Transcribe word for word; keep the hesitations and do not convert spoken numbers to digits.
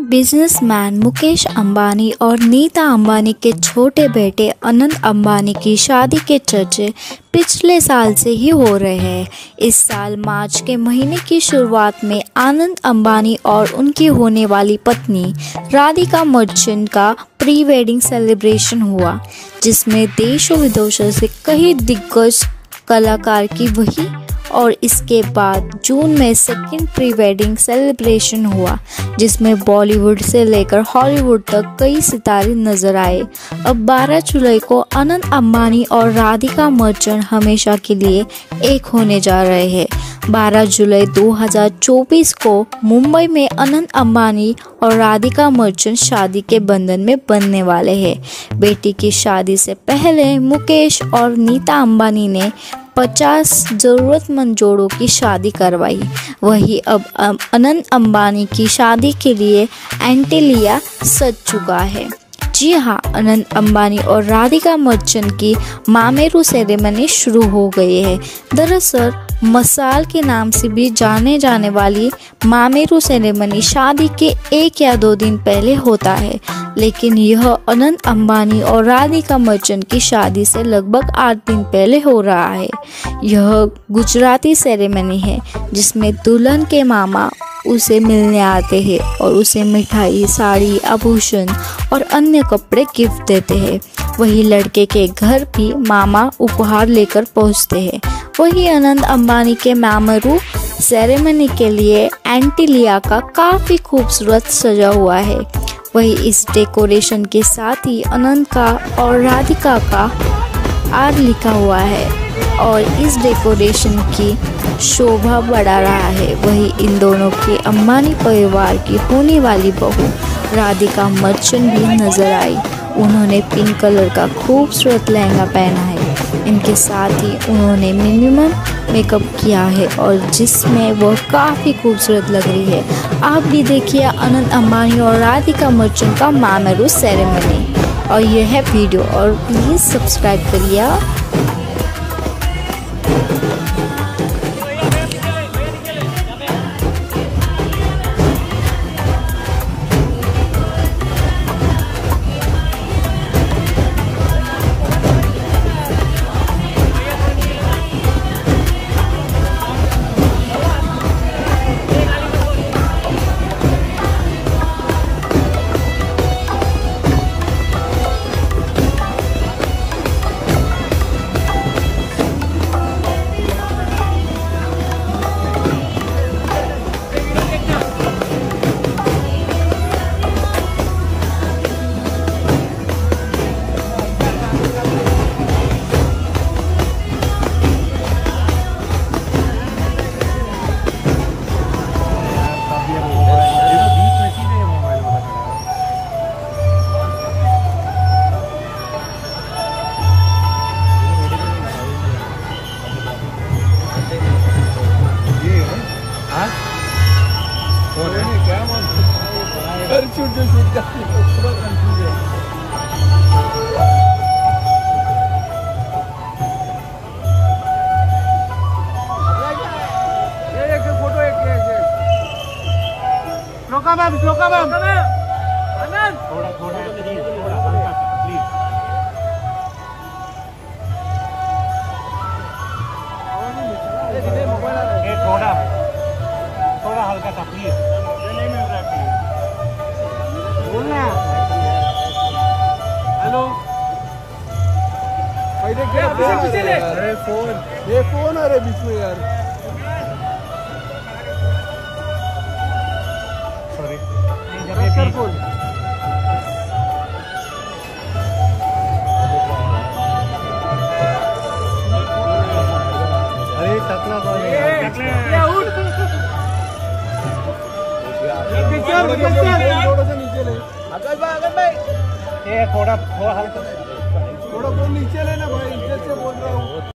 Businessman Mukesh Ambani और नीता अंबानी के छोटे बेटे अनंत अंबानी की शादी के चर्चे पिछले साल से ही हो रहे हैं। इस साल मार्च के महीने की शुरुआत में अनंत अंबानी और उनकी होने वाली पत्नी राधिका मर्चेंट का प्री वेडिंग सेलिब्रेशन हुआ, जिसमें देशों विदेशों से कई दिग्गज कलाकार की वही और इसके बाद जून में सेकंड प्री वेडिंग सेलिब्रेशन हुआ, जिसमें बॉलीवुड से लेकर हॉलीवुड तक कई सितारे नजर आए। अब बारह जुलाई को अनंत अंबानी और राधिका मर्चेंट हमेशा के लिए एक होने जा रहे हैं। बारह जुलाई दो हज़ार चौबीस को मुंबई में अनंत अंबानी और राधिका मर्चेंट शादी के बंधन में बंधने वाले हैं। बेटी की शादी से पहले मुकेश और नीता अंबानी ने पचास ज़रूरतमंद जोड़ों की शादी करवाई। वही अब अनंत अंबानी की शादी के लिए एंटीलिया सज चुका है। जी हाँ, अनंत अंबानी और राधिका मर्चेंट की मामेरू सेरेमनी शुरू हो गई है। दरअसल मसाल के नाम से भी जाने जाने वाली मामेरू सेरेमनी शादी के एक या दो दिन पहले होता है, लेकिन यह अनंत अंबानी और राधिका मर्चेंट की शादी से लगभग आठ दिन पहले हो रहा है। यह गुजराती सेरेमनी है, जिसमें दुल्हन के मामा उसे मिलने आते हैं और उसे मिठाई, साड़ी, आभूषण और अन्य कपड़े गिफ्ट देते हैं। वही लड़के के घर भी मामा उपहार लेकर पहुंचते हैं। वही अनंत अंबानी के मामेरू सेरेमनी के लिए एंटीलिया का काफ़ी खूबसूरत सजा हुआ है। वही इस डेकोरेशन के साथ ही अनंत का और राधिका का आर लिखा हुआ है और इस डेकोरेशन की शोभा बढ़ा रहा है। वही इन दोनों के अंबानी परिवार की होने वाली बहू राधिका मर्चेंट भी नजर आई। उन्होंने पिंक कलर का खूबसूरत लहंगा पहना है। इनके साथ ही उन्होंने मिनिमम मेकअप किया है और जिसमें वह काफ़ी खूबसूरत लग रही है। आप भी देखिए अनंत अंबानी और राधिका मर्चेंट का मामेरू सेरेमनी। और यह है वीडियो, और प्लीज़ सब्सक्राइब करिए। श्लोका मैम, श्लोका मैम, आनंद थोड़ा थोड़ा थोड़ा हल्का सा प्लीज। ये थोड़ा थोड़ा हल्का सा प्लीज। नहीं मिल रहा है, बोलना। हेलो, अरे फोन, ये फोन अरे बीच में यार। सॉरी बोल। अरे टकला कौन है? टकला उठ। थोड़ा सा नीचे ले। अगर भाई, अगर भाई, ये थोड़ा थोड़ा हल्का, थोड़ा फोन नीचे लेना भाई, इज्जत से बोल रहा हूँ।